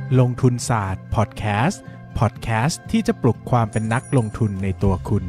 ลงทุนศาสตร์พอดแคสต์ที่จะปลุกความเป็นนักลงทุนในตัวคุณ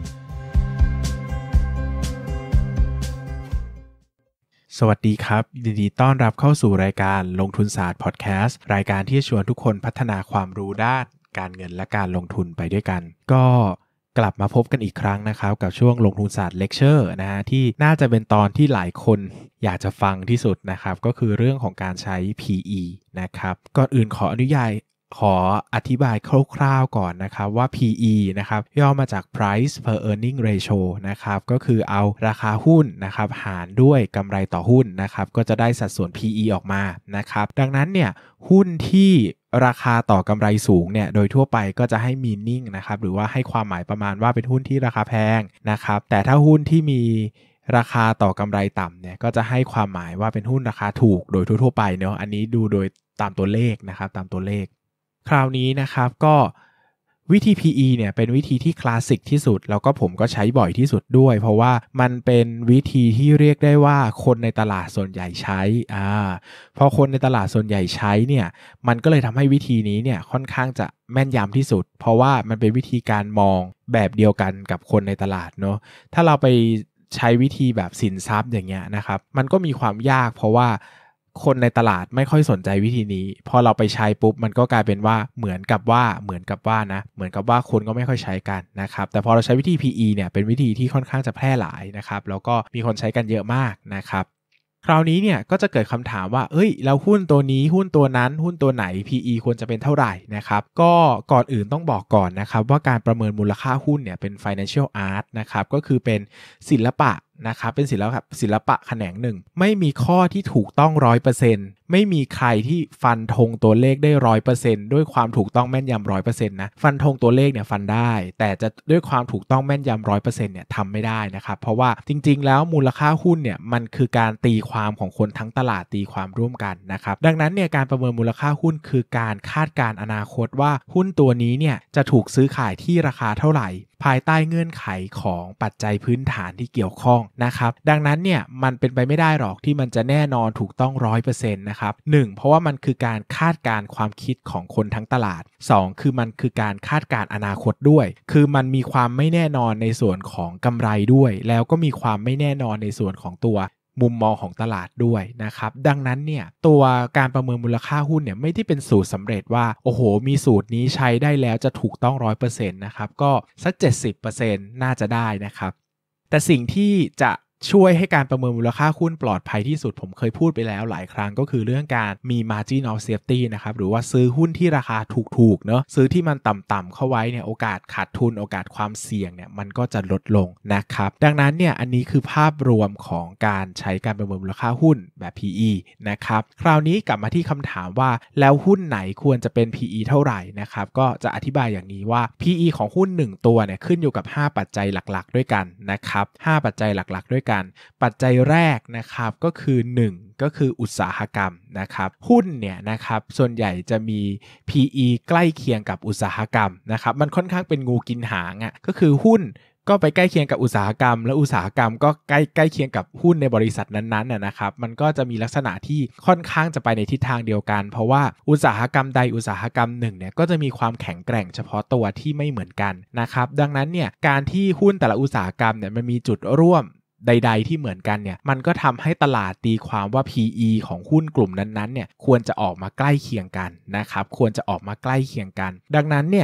สวัสดีครับยินดีต้อนรับเข้าสู่รายการลงทุนศาสตร์พอดแคสต์รายการที่จะชวนทุกคนพัฒนาความรู้ด้านการเงินและการลงทุนไปด้วยกันก็กลับมาพบกันอีกครั้งนะครับกับช่วงลงทุนศาสตร์เลคเชอร์นะฮะที่น่าจะเป็นตอนที่หลายคนอยากจะฟังที่สุดนะครับก็คือเรื่องของการใช้ PE นะครับก่อนอื่นขออธิบายคร่าวๆก่อนนะครับว่า PE นะครับย่อมาจาก Price per Earning Ratio นะครับก็คือเอาราคาหุ้นนะครับหารด้วยกำไรต่อหุ้นนะครับก็จะได้สัดส่วน PE ออกมานะครับดังนั้นเนี่ยหุ้นที่ราคาต่อกำไรสูงเนี่ยโดยทั่วไปก็จะให้ meaning นะครับหรือว่าให้ความหมายประมาณว่าเป็นหุ้นที่ราคาแพงนะครับแต่ถ้าหุ้นที่มีราคาต่อกำไรต่ำเนี่ยก็จะให้ความหมายว่าเป็นหุ้นราคาถูกโดยทั่วไปเนาะอันนี้ดูโดยตามตัวเลขนะครับตามตัวเลขคราวนี้นะครับก็วิธี PE เนี่ยเป็นวิธีที่คลาสสิกที่สุดแล้วก็ผมก็ใช้บ่อยที่สุดด้วยเพราะว่ามันเป็นวิธีที่เรียกได้ว่าคนในตลาดส่วนใหญ่ใช้พอคนในตลาดส่วนใหญ่ใช้เนี่ยมันก็เลยทำให้วิธีนี้เนี่ยค่อนข้างจะแม่นยำที่สุดเพราะว่ามันเป็นวิธีการมองแบบเดียวกันกับคนในตลาดเนาะถ้าเราไปใช้วิธีแบบสินทรัพย์อย่างเงี้ยนะครับมันก็มีความยากเพราะว่าคนในตลาดไม่ค่อยสนใจวิธีนี้พอเราไปใช้ปุ๊บมันก็กลายเป็นว่าเหมือนกับว่าคนก็ไม่ค่อยใช้กันนะครับแต่พอเราใช้วิธี PE เนี่ยเป็นวิธีที่ค่อนข้างจะแพร่หลายนะครับแล้วก็มีคนใช้กันเยอะมากนะครับคราวนี้เนี่ยก็จะเกิดคำถามว่าแล้วหุ้นตัวนี้หุ้นตัวนั้นหุ้นตัวไหน PE ควรจะเป็นเท่าไหร่นะครับก็ก่อนอื่นต้องบอกก่อนนะครับว่าการประเมินมูลค่าหุ้นเนี่ยเป็น financial art นะครับก็คือเป็นศิลปะนะครับเป็นศิลปะแขนงหนึ่งไม่มีข้อที่ถูกต้อง 100% ไม่มีใครที่ฟันธงตัวเลขได้ 100% ด้วยความถูกต้องแม่นยำ 100% นะฟันธงตัวเลขเนี่ยฟันได้แต่จะด้วยความถูกต้องแม่นยำ 100% เนี่ยทำไม่ได้นะครับเพราะว่าจริงๆแล้วมูลค่าหุ้นเนี่ยมันคือการตีความของคนทั้งตลาดตีความร่วมกันนะครับดังนั้นเนี่ยการประเมินมูลค่าหุ้นคือการคาดการณ์อนาคตว่าหุ้นตัวนี้เนี่ยจะถูกซื้อขายที่ราคาเท่าไหร่ภายใต้เงื่อนไขของปัจจัยพื้นฐานที่เกี่ยวข้องนะครับดังนั้นเนี่ยมันเป็นไปไม่ได้หรอกที่มันจะแน่นอนถูกต้อง 100% นะครับ1เพราะว่ามันคือการคาดการณ์ความคิดของคนทั้งตลาด2คือมันคือการคาดการณ์อนาคตด้วยคือมันมีความไม่แน่นอนในส่วนของกำไรด้วยแล้วก็มีความไม่แน่นอนในส่วนของตัวมุมมองของตลาดด้วยนะครับดังนั้นเนี่ยตัวการประเมินมูลค่าหุ้นเนี่ยไม่ได้เป็นสูตรสำเร็จว่าโอ้โหมีสูตรนี้ใช้ได้แล้วจะถูกต้อง 100% นะครับก็สัก 70% น่าจะได้นะครับแต่สิ่งที่จะช่วยให้การประเมินมูลค่าหุ้นปลอดภัยที่สุดผมเคยพูดไปแล้วหลายครั้งก็คือเรื่องการมี margin of safety นะครับหรือว่าซื้อหุ้นที่ราคาถูกๆเนอะซื้อที่มันต่ำๆเข้าไว้เนี่ยโอกาสขาดทุนโอกาสความเสี่ยงเนี่ยมันก็จะลดลงนะครับดังนั้นเนี่ยอันนี้คือภาพรวมของการใช้การประเมินมูลค่าหุ้นแบบ PE นะครับคราวนี้กลับมาที่คำถามว่าแล้วหุ้นไหนควรจะเป็น PE เท่าไหร่นะครับก็จะอธิบายอย่างนี้ว่า PE ของหุ้น1ตัวเนี่ยขึ้นอยู่กับ5ปัจจัยหลักๆด้วยกันนะครับ5ปัจจัยหลักๆด้วยกันปัจจัยแรกนะครับก็คือ1ก็คืออุตสาหกรรมนะครับหุ้นเนี่ยนะครับส่วนใหญ่จะมี PE ใกล้เคียงกับอุตสาหกรรมนะครับมันค่อนข้างเป็นงูกินหางก็คือหุ้นก็ไปใกล้เคียงกับอุตสาหกรรมและอุตสาหกรรมก็ใกล้เคียงกับหุ้นในบริษัทนั้นๆนะครับมันก็จะมีลักษณะที่ค่อนข้างจะไปในทิศทางเดียวกันเพราะว่าอุตสาหกรรมใดอุตสาหกรรมหนึ่งเนี่ยก็จะมีความแข็งแกร่งเฉพาะตัวที่ไม่เหมือนกันนะครับดังนั้นเนี่ยการที่หุ้นแต่ละอุตสาหกรรมเนี่ยมันมีจุดร่วมใดๆที่เหมือนกันเนี่ยมันก็ทำให้ตลาดตีความว่า PE ของหุ้นกลุ่มนั้นๆเนี่ยควรจะออกมาใกล้เคียงกันนะครับควรจะออกมาใกล้เคียงกันดังนั้นเนี่ย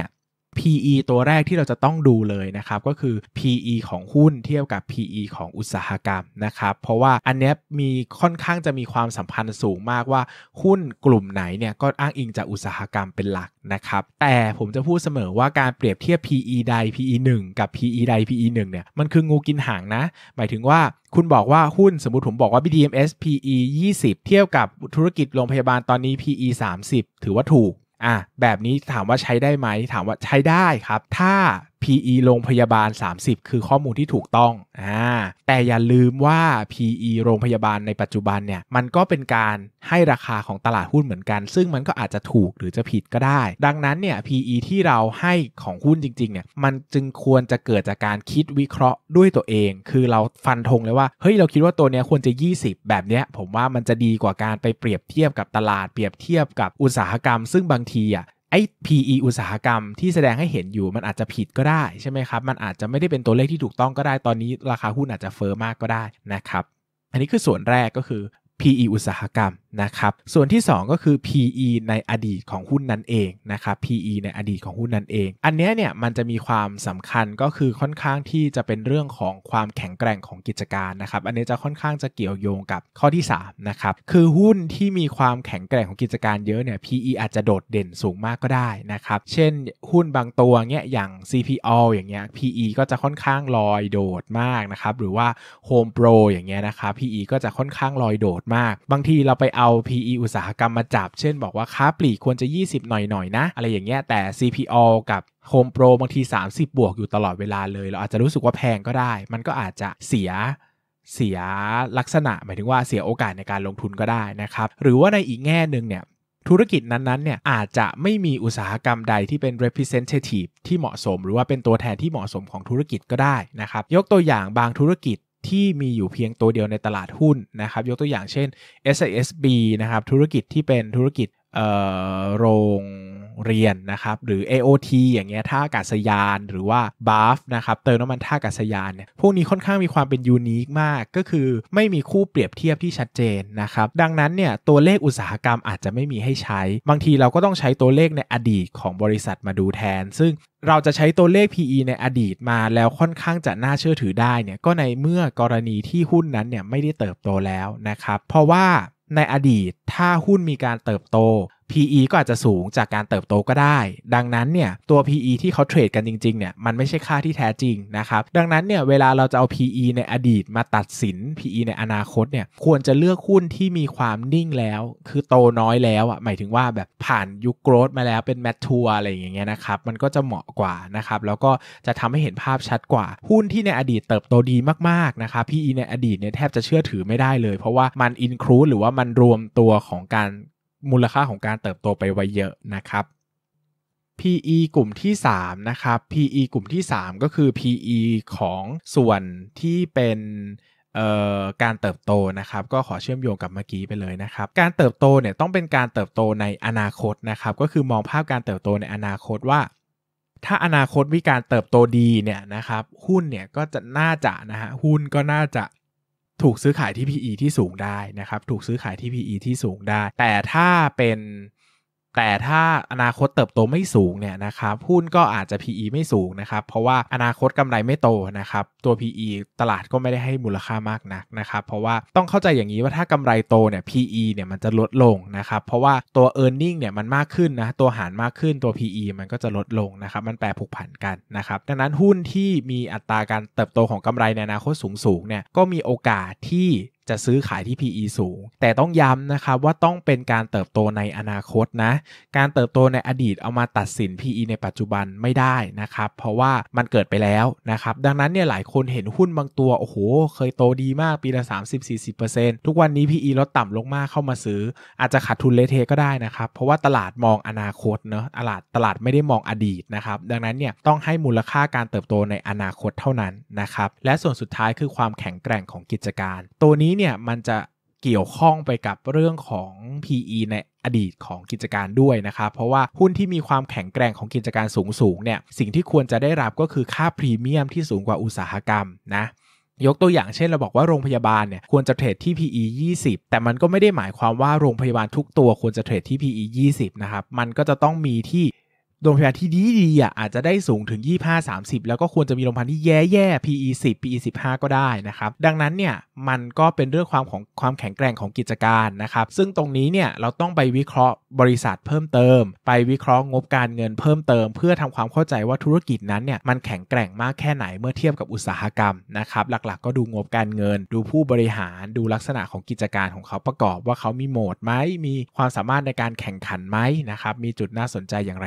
PE ตัวแรกที่เราจะต้องดูเลยนะครับก็คือ PE ของหุ้นเทียบกับ PE ของอุตสาหกรรมนะครับเพราะว่าอันนี้มีค่อนข้างจะมีความสัมพันธ์สูงมากว่าหุ้นกลุ่มไหนเนี่ยก็อ้างอิงจากอุตสาหกรรมเป็นหลักนะครับแต่ผมจะพูดเสมอว่าการเปรียบเทียบ PE ใด PE 1กับ PE ใด PE 1เนี่ยมันคืองูกินหางนะหมายถึงว่าคุณบอกว่าหุ้นสมมุติผมบอกว่า BDMs PE 20เทียบกับธุรกิจโรงพยาบาลตอนนี้ PE 30ถือว่าถูกแบบนี้ถามว่าใช้ได้ไหมถามว่าใช้ได้ครับถ้า PE โรงพยาบาล30คือข้อมูลที่ถูกต้องแต่อย่าลืมว่า PE โรงพยาบาลในปัจจุบันเนี่ยมันก็เป็นการให้ราคาของตลาดหุ้นเหมือนกันซึ่งมันก็อาจจะถูกหรือจะผิดก็ได้ดังนั้นเนี่ย PE ที่เราให้ของหุ้นจริงๆเนี่ยมันจึงควรจะเกิดจากการคิดวิเคราะห์ด้วยตัวเองคือเราฟันธงเลยว่าเฮ้ยเราคิดว่าตัวเนี้ยควรจะ20แบบเนี้ยผมว่ามันจะดีกว่าการไปเปรียบเทียบกับตลาดเปรียบเทียบกับอุตสาหกรรมซึ่งบางทีไอ้ PE อุตสาหกรรมที่แสดงให้เห็นอยู่มันอาจจะผิดก็ได้ใช่ไหมครับมันอาจจะไม่ได้เป็นตัวเลขที่ถูกต้องก็ได้ตอนนี้ราคาหุ้นอาจจะเฟ้อมากก็ได้นะครับอันนี้คือส่วนแรกก็คือ PE อุตสาหกรรมนะครับส่วนที่2ก็คือ PE ในอดีตของหุ้นนั้นเองนะครับ PE ในอดีตของหุ้นนั้นเองอันนี้เนี่ยมันจะมีความสำคัญก็คือค่อนข้างที่จะเป็นเรื่องของความแข็งแกร่งของกิจการนะครับอันนี้จะค่อนข้างจะเกี่ยวโยงกับข้อที่3นะครับคือหุ้นที่มีความแข็งแกร่งของกิจการเยอะเนี่ย PE อาจจะโดดเด่นสูงมากก็ได้นะครับเช่นหุ้นบางตัวเงี้ยอย่าง CPO อย่างเงี้ย PE ก็จะค่อนข้างลอยโดดมากนะครับหรือว่า Home Pro อย่างเงี้ยนะครับ PE ก็จะค่อนข้างลอยโดดมากบางทีเราไปเอา PE อุตสาหกรรมมาจับเช่นบอกว่าค้าปลีกควรจะ20หน่อยๆนะอะไรอย่างเงี้ยแต่ CPO กับ Home Pro บางที30บวกอยู่ตลอดเวลาเลยเราอาจจะรู้สึกว่าแพงก็ได้มันก็อาจจะเสียลักษณะหมายถึงว่าเสียโอกาสในการลงทุนก็ได้นะครับหรือว่าในอีกแง่นึงเนี่ยธุรกิจนั้นๆเนี่ยอาจจะไม่มีอุตสาหกรรมใดที่เป็น representative ที่เหมาะสมหรือว่าเป็นตัวแทนที่เหมาะสมของธุรกิจก็ได้นะครับยกตัวอย่างบางธุรกิจที่มีอยู่เพียงตัวเดียวในตลาดหุ้นนะครับยกตัวอย่างเช่น SISB นะครับธุรกิจที่เป็นธุรกิจโรงเรียนนะครับหรือ AOT อย่างเงี้ยท่าอากาศยานหรือว่า BAF นะครับเติมน้ำมันท่าอากาศยานเนี่ยพวกนี้ค่อนข้างมีความเป็นยูนิคมากก็คือไม่มีคู่เปรียบเทียบที่ชัดเจนนะครับดังนั้นเนี่ยตัวเลขอุตสาหกรรมอาจจะไม่มีให้ใช้บางทีเราก็ต้องใช้ตัวเลขในอดีตของบริษัทมาดูแทนซึ่งเราจะใช้ตัวเลข PE ในอดีตมาแล้วค่อนข้างจะน่าเชื่อถือได้เนี่ยก็ในเมื่อกรณีที่หุ้นนั้นเนี่ยไม่ได้เติบโตแล้วนะครับเพราะว่าในอดีตถ้าหุ้นมีการเติบโต PE ก็อาจจะสูงจากการเติบโตก็ได้ดังนั้นเนี่ยตัว PE ที่เขาเทรดกันจริงๆเนี่ยมันไม่ใช่ค่าที่แท้จริงนะครับดังนั้นเนี่ยเวลาเราจะเอา PE ในอดีตมาตัดสิน PE ในอนาคตเนี่ยควรจะเลือกหุ้นที่มีความนิ่งแล้วคือโตน้อยแล้วหมายถึงว่าแบบผ่านยุคโกรทมาแล้วเป็นแมททัวร์อะไรอย่างเงี้ยนะครับมันก็จะเหมาะกว่านะครับแล้วก็จะทำให้เห็นภาพชัดกว่าหุ้นที่ในอดีตเติบโตดีมากๆนะครับ PE ในอดีตเนี่ยแทบจะเชื่อถือไม่ได้เลยเพราะว่ามันอินคลูดหรือว่ามันรวมตัวของการมูลค่าของการเติบโตไปไว้เยอะนะครับ PE กลุ่มที่3นะครับ PE กลุ่มที่3ก็คือ PE ของส่วนที่เป็นการเติบโตนะครับก็ขอเชื่อมโยงกับเมื่อกี้ไปเลยนะครับการเติบโตเนี่ยต้องเป็นการเติบโตในอนาคตนะครับก็คือมองภาพการเติบโตในอนาคตว่าถ้าอนาคตมีการเติบโตดีเนี่ยนะครับหุ้นเนี่ยก็จะน่าจะนะฮะหุ้นก็น่าจะถูกซื้อขายที่ PE ที่สูงได้นะครับถูกซื้อขายที่ PE ที่สูงได้แต่ถ้าอนาคตเติบโตไม่สูงเนี่ยนะครับหุ้นก็อาจจะ PE ไม่สูงนะครับเพราะว่าอนาคตกำไรไม่โตนะครับตัว PE ตลาดก็ไม่ได้ให้มูลค่ามากนักนะครับเพราะว่าต้องเข้าใจอย่างนี้ว่าถ้ากำไรโตเนี่ย PE เนี่ยมันจะลดลงนะครับเพราะว่าตัว earning เนี่ยมันมากขึ้นนะตัวหารมากขึ้นตัว PE มันก็จะลดลงนะครับมันแปรผูกผันกันนะครับดังนั้นหุ้นที่มีอัตราการเติบโตของกำไรในอนาคตสูงเนี่ยก็มีโอกาสที่จะซื้อขายที่ PE สูงแต่ต้องย้ำนะครับว่าต้องเป็นการเติบโตในอนาคตนะการเติบโตในอดีตเอามาตัดสิน PE ในปัจจุบันไม่ได้นะครับเพราะว่ามันเกิดไปแล้วนะครับดังนั้นเนี่ยหลายคนเห็นหุ้นบางตัวโอ้โหเคยโตดีมากปีละ 30-40% ทุกวันนี้ PE ลดต่ำลงมากเข้ามาซื้ออาจจะขาดทุนเละเทะก็ได้นะครับเพราะว่าตลาดมองอนาคตเนอะตลาดไม่ได้มองอดีตนะครับดังนั้นเนี่ยต้องให้มูลค่าการเติบโตในอนาคตเท่านั้นนะครับและส่วนสุดท้ายคือความแข็งแกร่งของกิจการตัวนี้เนี่ยมันจะเกี่ยวข้องไปกับเรื่องของ PE ในอดีตของกิจการด้วยนะครับเพราะว่าหุ้นที่มีความแข็งแกร่งของกิจการสูงเนี่ยสิ่งที่ควรจะได้รับก็คือค่าพรีเมียมที่สูงกว่าอุตสาหกรรมนะยกตัวอย่างเช่นเราบอกว่าโรงพยาบาลเนี่ยควรจะเทรดที่ PE 20แต่มันก็ไม่ได้หมายความว่าโรงพยาบาลทุกตัวควรจะเทรดที่ PE 20นะครับมันก็จะต้องมีที่โรงพยาบาลที่ดีอาจจะได้สูงถึง 25-30 แล้วก็ควรจะมีโรงพยาบาลที่แย่ PE 10 PE 15 ก็ได้นะครับดังนั้นเนี่ยมันก็เป็นเรื่องความแข็งแกร่งของกิจการนะครับซึ่งตรงนี้เนี่ยเราต้องไปวิเคราะห์บริษัทเพิ่มเติมไปวิเคราะห์งบการเงินเพิ่มเติมเพื่อทำความเข้าใจว่าธุรกิจนั้นเนี่ยมันแข็งแกร่งมากแค่ไหนเมื่อเทียบกับอุตสาหกรรมนะครับหลักๆก็ดูงบการเงินดูผู้บริหารดูลักษณะของกิจการของเขาประกอบว่าเขามีโหมดไหมมีความสามารถในการแข่งขันไหมนะครับมีจุดน่าสนใจอย่างไรได้บ้าง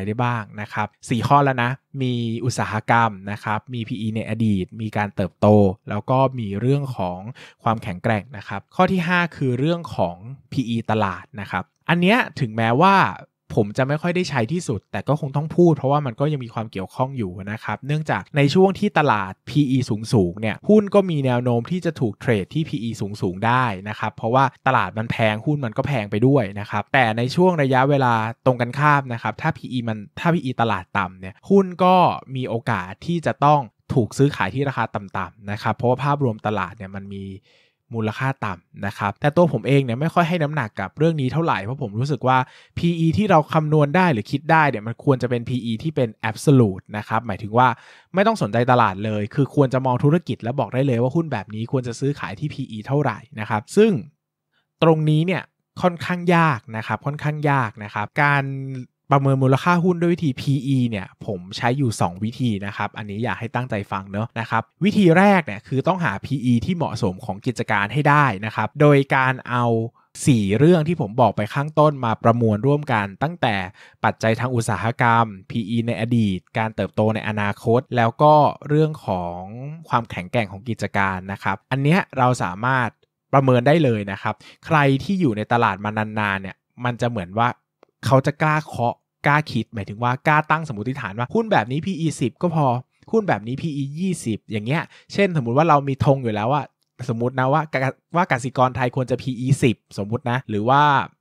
นะครับ4ข้อแล้วนะมีอุตสาหกรรมนะครับมี PE ในอดีตมีการเติบโตแล้วก็มีเรื่องของความแข็งแกร่งนะครับข้อที่5คือเรื่องของ PE ตลาดนะครับอันเนี้ยถึงแม้ว่าผมจะไม่ค่อยได้ใช้ที่สุดแต่ก็คงต้องพูดเพราะว่ามันก็ยังมีความเกี่ยวข้องอยู่นะครับเนื่องจากในช่วงที่ตลาด PE สูงเนี่ยหุ้นก็มีแนวโน้มที่จะถูกเทรดที่ PE สูงได้นะครับเพราะว่าตลาดมันแพงหุ้นมันก็แพงไปด้วยนะครับแต่ในช่วงระยะเวลาตรงกันข้ามนะครับถ้า PE ตลาดต่ำเนี่ยหุ้นก็มีโอกาสที่จะต้องถูกซื้อขายที่ราคาต่ำๆนะครับเพราะว่าภาพรวมตลาดเนี่ยมันมีมูลค่าต่ำนะครับแต่ตัวผมเองเนี่ยไม่ค่อยให้น้ำหนักกับเรื่องนี้เท่าไหร่เพราะผมรู้สึกว่า PE ที่เราคำนวณได้หรือคิดได้เนี่ยมันควรจะเป็น PE ที่เป็น absolute นะครับหมายถึงว่าไม่ต้องสนใจตลาดเลยคือควรจะมองธุรกิจแล้วบอกได้เลยว่าหุ้นแบบนี้ควรจะซื้อขายที่ PE เท่าไหร่นะครับซึ่งตรงนี้เนี่ยค่อนข้างยากนะครับการประเมินมูลค่าหุ้นด้วยวิธี PE เนี่ยผมใช้อยู่2วิธีนะครับอันนี้อยากให้ตั้งใจฟังเนอะนะครับวิธีแรกเนี่ยคือต้องหา PE ที่เหมาะสมของกิจการให้ได้นะครับโดยการเอา4เรื่องที่ผมบอกไปข้างต้นมาประมวลร่วมกันตั้งแต่ปัจจัยทางอุตสาหกรรม PE ในอดีตการเติบโตในอนาคตแล้วก็เรื่องของความแข็งแกร่งของกิจการนะครับอันเนี้ยเราสามารถประเมินได้เลยนะครับใครที่อยู่ในตลาดมานานๆเนี่ยมันจะเหมือนว่าเขาจะกล้าเคาะกล้าคิดหมายถึงว่ากล้าตั้งสมมติฐานว่าหุ้นแบบนี้ PE 10ก็พอหุ้นแบบนี้ PE 20อย่างเงี้ยเช่นสมมุติว่าเรามีธงอยู่แล้วว่าสมมุตินะว่ากสิกรไทยควรจะ PE 10สมมุตินะหรือว่า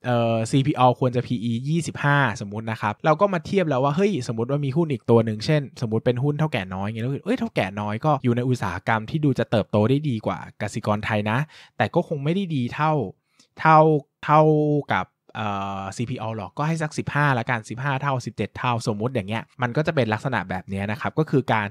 CPO ควรจะ PE 25สมมุตินะครับเราก็มาเทียบแล้วว่าเฮ้ยสมมุติว่ามีหุ้นอีกตัวหนึ่งเช่นสมมุติเป็นหุ้นเท่าแก่น้อยเงี้ยแล้วเท่าแก่น้อยก็อยู่ในอุตสาหกรรมที่ดูจะเติบโตได้ดีกว่ากสิกรไทยนะแต่ก็คงไม่ได้ดีเท่ากับCPO หรอกก็ให้สัก15ละกัน15เท่า17เท่าสมมุติอย่างเงี้ยมันก็จะเป็นลักษณะแบบนี้นะครับก็คือการ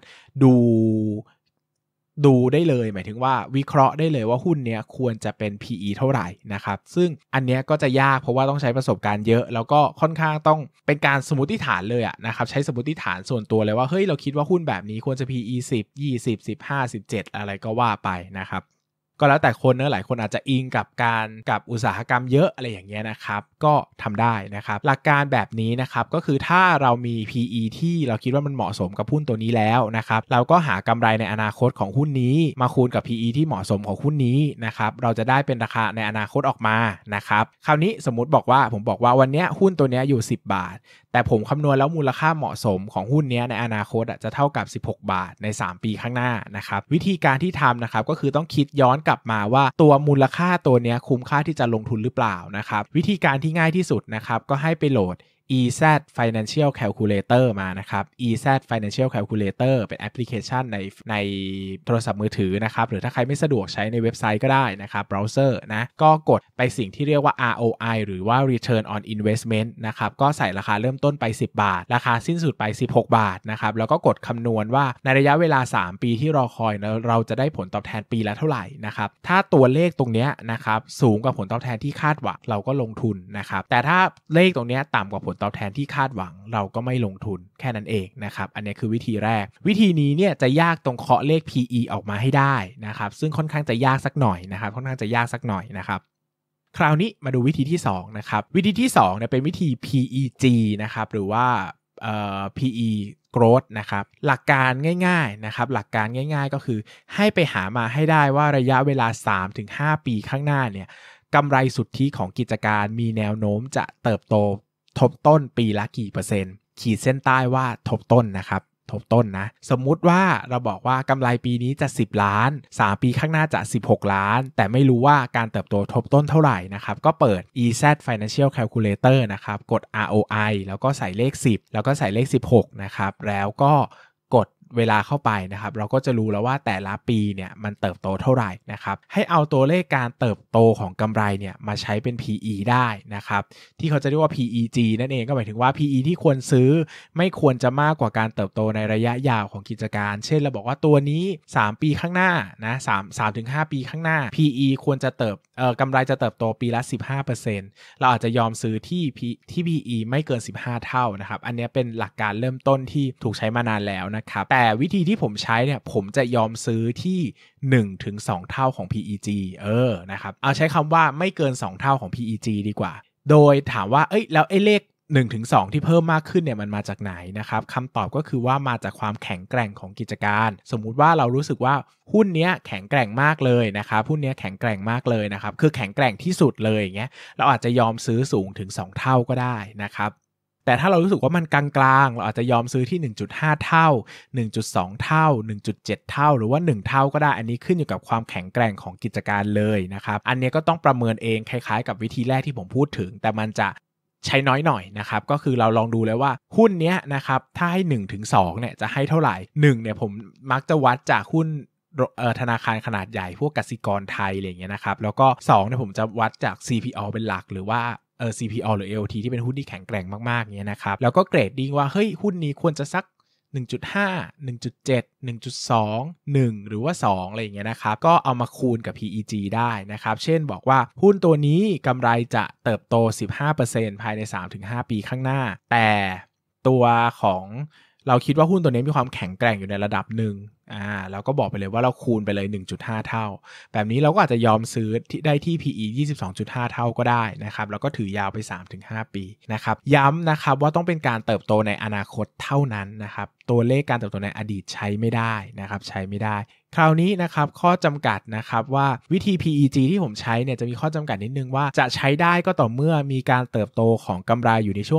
ดูได้เลยหมายถึงว่าวิเคราะห์ได้เลยว่าหุ้นเนี้ยควรจะเป็น PE เท่าไหร่นะครับซึ่งอันเนี้ยก็จะยากเพราะว่าต้องใช้ประสบการณ์เยอะแล้วก็ค่อนข้างต้องเป็นการสมมติฐานเลยอะนะครับใช้สมมติฐานส่วนตัวเลยว่าเฮ้ยเราคิดว่าหุ้นแบบนี้ควรจะ PE 10 20 15 17อะไรก็ว่าไปนะครับก็แล้วแต่คนเนอะหลายคนอาจจะอิงกับอุตสาหกรรมเยอะอะไรอย่างเงี้ยนะครับก็ทำได้นะครับหลักการแบบนี้นะครับก็คือถ้าเรามี PE ที่เราคิดว่ามันเหมาะสมกับหุ้นตัวนี้แล้วนะครับเราก็หากำไรในอนาคตของหุ้นนี้มาคูณกับ PE ที่เหมาะสมของหุ้นนี้นะครับเราจะได้เป็นราคาในอนาคตออกมานะครับคราวนี้สมมุติผมบอกว่าวันนี้หุ้นตัวนี้อยู่10 บาทแต่ผมคำนวณแล้วมูลค่าเหมาะสมของหุ้นนี้ในอนาคตจะเท่ากับ16 บาทใน3ปีข้างหน้านะครับวิธีการที่ทำนะครับก็คือต้องคิดย้อนกลับมาว่าตัวมูลค่าตัวนี้คุ้มค่าที่จะลงทุนหรือเปล่านะครับวิธีการที่ง่ายที่สุดนะครับก็ให้ไปโหลด EZ Financial Calculator มานะครับ EZ Financial Calculator เป็นแอปพลิเคชันในโทรศัพท์มือถือนะครับหรือถ้าใครไม่สะดวกใช้ในเว็บไซต์ก็ได้นะครับเบราว์เซอร์นะก็กดไปสิ่งที่เรียกว่า ROI หรือว่า Return on Investment นะครับก็ใส่ราคาเริ่มต้นไป10 บาทราคาสิ้นสุดไป16 บาทนะครับแล้วก็กดคำนวณว่าในระยะเวลา3ปีที่รอคอยเราจะได้ผลตอบแทนปีละเท่าไหร่นะครับถ้าตัวเลขตรงนี้นะครับสูงกว่าผลตอบแทนที่คาดหวังเราก็ลงทุนนะครับแต่ถ้าเลขตรงนี้ต่ำกว่าผลตอบแทนที่คาดหวังเราก็ไม่ลงทุนแค่นั้นเองนะครับอันนี้คือวิธีแรกวิธีนี้เนี่ยจะยากตรงเคาะเลข PE ออกมาให้ได้นะครับซึ่งค่อนข้างจะยากสักหน่อยนะครับคราวนี้มาดูวิธีที่2นะครับวิธีที่2เนี่ยเป็นวิธี PEG นะครับหรือว่าPE growth นะครับหลักการง่ายๆนะครับหลักการง่ายๆก็คือให้ไปหามาให้ได้ว่าระยะเวลา 3-5 ปีข้างหน้าเนี่ยกำไรสุทธิของกิจการมีแนวโน้มจะเติบโตทบต้นปีละกี่เปอร์เซ็นต์ขีดเส้นใต้ว่าทบต้นนะครับทบต้นนะสมมุติว่าเราบอกว่ากำไรปีนี้จะ10 ล้าน3ปีข้างหน้าจะ16 ล้านแต่ไม่รู้ว่าการเติบโตทบต้นเท่าไหร่นะครับก็เปิด EZ Financial Calculator นะครับกด ROI แล้วก็ใส่เลข10แล้วก็ใส่เลข16นะครับแล้วก็กดเวลาเข้าไปนะครับเราก็จะรู้แล้วว่าแต่ละปีเนี่ยมันเติบโตเท่าไหร่นะครับให้เอาตัวเลขการเติบโตของกำไรเนี่ยมาใช้เป็น PE ได้นะครับที่เขาจะเรียกว่า PEG นั่นเองก็หมายถึงว่า PE ที่ควรซื้อไม่ควรจะมากกว่าการเติบโตในระยะยาวของกิจการเช่นเราบอกว่าตัวนี้3ปีข้างหน้านะ3-5 ปีข้างหน้า PE ควรจะกำไรจะเติบโตปีละ 15% เราอาจจะยอมซื้อที่ PE ไม่เกิน15 เท่านะครับอันนี้เป็นหลักการเริ่มต้นที่ถูกใช้มานานแล้วนะครับแต่วิธีที่ผมใช้เนี่ยผมจะยอมซื้อที่ 1-2 เท่าของ PEG นะครับเอาใช้คำว่าไม่เกิน2 เท่าของ PEG ดีกว่าโดยถามว่าแล้วไอ้เลข 1-2 ที่เพิ่มมากขึ้นเนี่ยมันมาจากไหนนะครับคำตอบก็คือว่ามาจากความแข็งแกร่งของกิจการสมมุติว่าเรารู้สึกว่าหุ้นเนี้ยแข็งแกร่งมากเลยนะครับหุ้นเนี้ยแข็งแกร่งมากเลยนะครับคือแข็งแกร่งที่สุดเลยอย่างเงี้ยเราอาจจะยอมซื้อสูงถึง2เท่าก็ได้นะครับแต่ถ้าเรารู้สึกว่ามันกลางๆเราอาจจะยอมซื้อที่ 1.5 เท่า 1.2 เท่า 1.7 เท่าหรือว่า1เท่าก็ได้อันนี้ขึ้นอยู่กับความแข็งแกร่งของกิจการเลยนะครับอันนี้ก็ต้องประเมินเองคล้ายๆกับวิธีแรกที่ผมพูดถึงแต่มันจะใช้น้อยหน่อยนะครับก็คือเราลองดูเลยว่าหุ้นเนี้ยนะครับถ้าให้ 1-2 เนี่ยจะให้เท่าไหร่1เนี่ยผมมักจะวัดจากหุ้นธนาคารขนาดใหญ่พวกกสิกรไทยอะไรอย่างเงี้ยนะครับแล้วก็2เนี่ยผมจะวัดจาก CPO เป็นหลักหรือว่าCPO หรือ AOT ที่เป็นหุ้นที่แข็งแกร่งมากๆเงี้ยนะครับแล้วก็เกรดดิ้งว่าเฮ้ยหุ้นนี้ควรจะสัก 1.5 1.7 1.2 1หรือว่า2อะไรอย่างเงี้ยนะครับก็เอามาคูณกับ PEG ได้นะครับเช่นบอกว่าหุ้นตัวนี้กำไรจะเติบโต 15% ภายใน 3-5 ปีข้างหน้าแต่ตัวของเราคิดว่าหุ้นตัวนี้มีความแข็งแกร่งอยู่ในระดับหนึ่งเราก็บอกไปเลยว่าเราคูณไปเลย 1.5 เท่าแบบนี้เราก็อาจจะยอมซื้อได้ที่ PE 22.5 เท่าก็ได้นะครับแล้วก็ถือยาวไป 3-5 ปีนะครับย้ำนะครับว่าต้องเป็นการเติบโตในอนาคตเท่านั้นนะครับตัวเลขการเติบโตในอดีตใช้ไม่ได้นะครับใช้ไม่ได้คราวนี้นะครับข้อจำกัดนะครับว่าวิธี PEG ที่ผมใช้เนี่ยจะมีข้อจำกัดนิดนึงว่าจะใช้ได้ก็ต่อเมื่อมีการเติบโตของกำไรอยู่ในช่วง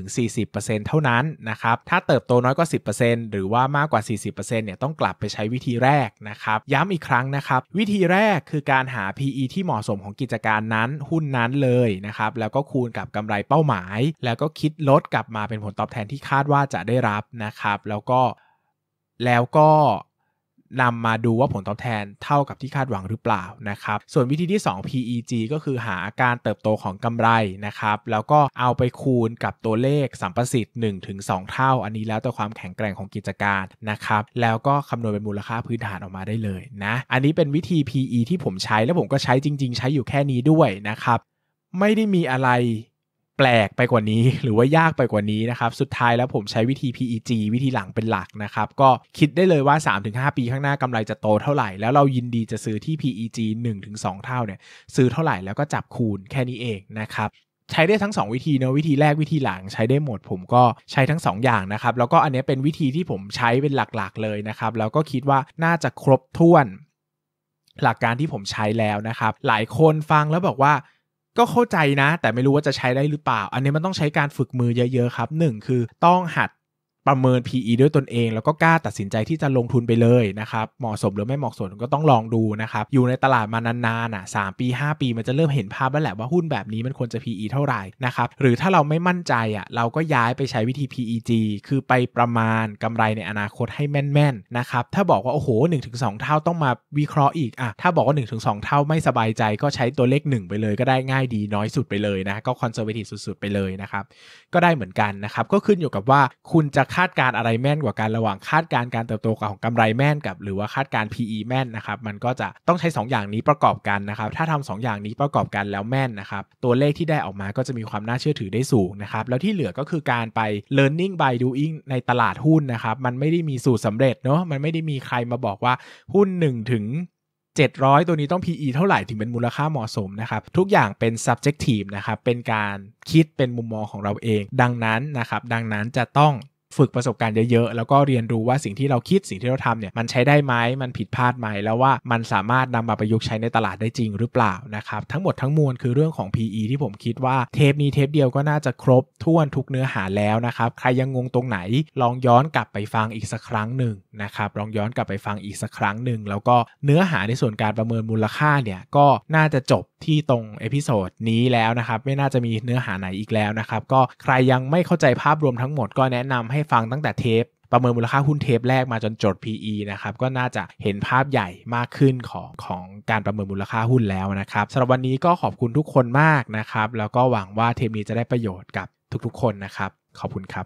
10-40% เท่านั้นนะครับถ้าเติบโตน้อยกว่า 10% หรือว่ามากกว่า 40% เนี่ยต้องกลับไปใช้วิธีแรกนะครับย้ำอีกครั้งนะครับวิธีแรกคือการหา PE ที่เหมาะสมของกิจการนั้นหุ้นนั้นเลยนะครับแล้วก็คูณกับกำไรเป้าหมายแล้วก็คิดลดกลับมาเป็นผลตอบแทนที่คาดว่าจะได้รับนะครับแล้วก็นำมาดูว่าผลตอบแทนเท่ากับที่คาดหวังหรือเปล่านะครับส่วนวิธีที่2 PEG ก็คือหาการเติบโตของกำไรนะครับแล้วก็เอาไปคูณกับตัวเลขสัมประสิทธิ์ 1-2 เท่าอันนี้แล้วแต่ความแข็งแกร่งของกิจการนะครับแล้วก็คำนวณเป็นมูลค่าพื้นฐานออกมาได้เลยนะอันนี้เป็นวิธี PE ที่ผมใช้แล้วผมก็ใช้จริงๆใช้อยู่แค่นี้ด้วยนะครับไม่ได้มีอะไรแปลกไปกว่านี้หรือว่ายากไปกว่านี้นะครับสุดท้ายแล้วผมใช้วิธี PEG วิธีหลังเป็นหลักนะครับก็คิดได้เลยว่า 3-5 ปีข้างหน้ากำไรจะโตเท่าไหร่แล้วเรายินดีจะซื้อที่ PEG 1-2 เท่าเนี่ยซื้อเท่าไหร่แล้วก็จับคูณแค่นี้เองนะครับใช้ได้ทั้ง2วิธีเนอะวิธีแรกวิธีหลังใช้ได้หมดผมก็ใช้ทั้ง2อย่างนะครับแล้วก็อันนี้เป็นวิธีที่ผมใช้เป็นหลักๆเลยนะครับแล้วก็คิดว่าน่าจะครบถ้วนหลักการที่ผมใช้แล้วนะครับหลายคนฟังแล้วบอกว่าก็เข้าใจนะแต่ไม่รู้ว่าจะใช้ได้หรือเปล่าอันนี้มันต้องใช้การฝึกมือเยอะๆครับ1คือต้องหัดประเมิน PE ด้วยตนเองแล้วก็กล้าตัดสินใจที่จะลงทุนไปเลยนะครับเหมาะสมหรือไม่เหมาะสมก็ต้องลองดูนะครับอยู่ในตลาดมานานๆ3 ปี 5 ปีมันจะเริ่มเห็นภาพแล้วแหละว่าหุ้นแบบนี้มันควรจะ PE เท่าไหร่นะครับหรือถ้าเราไม่มั่นใจเราก็ย้ายไปใช้วิธี PEG คือไปประมาณกำไรในอนาคตให้แม่นๆนะครับถ้าบอกว่าโอ้โห 1-2 เท่าต้องมาวิเคราะห์อีกถ้าบอกว่า 1-2 เท่าไม่สบายใจก็ใช้ตัวเลข1ไปเลยก็ได้ง่ายดีน้อยสุดไปเลยนะก็คอนเซอร์เวทีฟสุดๆไปเลยนะครับก็ได้เหมือนกันนะครับก็ขึ้นอยู่กับว่าคุณจะคาดการอะไรแม่นกว่ากันระหว่างคาดการการเติบโตของกำไรแม่นกับหรือว่าคาดการ PE แม่นนะครับมันก็จะต้องใช้2อย่างนี้ประกอบกันนะครับถ้าทำ2อย่างนี้ประกอบกันแล้วแม่นนะครับตัวเลขที่ได้ออกมาก็จะมีความน่าเชื่อถือได้สูงนะครับแล้วที่เหลือก็คือการไป learning by doing ในตลาดหุ้นนะครับมันไม่ได้มีสูตรสำเร็จเนาะมันไม่ได้มีใครมาบอกว่าหุ้น1-700 ตัวนี้ต้อง PE เท่าไหร่ถึงเป็นมูลค่าเหมาะสมนะครับทุกอย่างเป็น subjective นะครับเป็นการคิดเป็นมุมมองของเราเองดังนั้นจะต้องฝึกประสบการณ์เยอะๆแล้วก็เรียนรู้ว่าสิ่งที่เราคิดสิ่งที่เราทำเนี่ยมันใช้ได้ไหมมันผิดพลาดไหมแล้วว่ามันสามารถนำมาประยุกต์ใช้ในตลาดได้จริงหรือเปล่านะครับทั้งหมดทั้งมวลคือเรื่องของ PE ที่ผมคิดว่าเทปนี้เทปเดียวก็น่าจะครบถ้วนทุกเนื้อหาแล้วนะครับใครยังงงตรงไหนลองย้อนกลับไปฟังอีกสักครั้งหนึ่งนะครับลองย้อนกลับไปฟังอีกสักครั้งหนึ่งแล้วก็เนื้อหาในส่วนการประเมินมูลค่าเนี่ยก็น่าจะจบที่ตรงเอพิโซดนี้แล้วนะครับไม่น่าจะมีเนื้อหาไหนอีกแล้วนะครับก็ใครยังไม่เข้าใจภาพรวมทั้งหมดก็แนะนำให้ฟังตั้งแต่เทปประเมินมูลค่าหุ้นเทปแรกมาจนจด PE นะครับก็น่าจะเห็นภาพใหญ่มากขึ้นของการประเมินมูลค่าหุ้นแล้วนะครับสำหรับวันนี้ก็ขอบคุณทุกคนมากนะครับแล้วก็หวังว่าเทปนี้จะได้ประโยชน์กับทุกๆคนนะครับขอบคุณครับ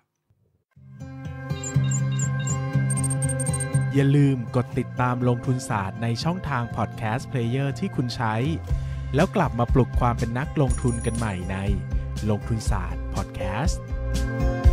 อย่าลืมกดติดตามลงทุนศาสตร์ในช่องทางพอดแคสต์เพลเยอร์ที่คุณใช้แล้วกลับมาปลุกความเป็นนักลงทุนกันใหม่ในลงทุนศาสตร์พอดแคสต์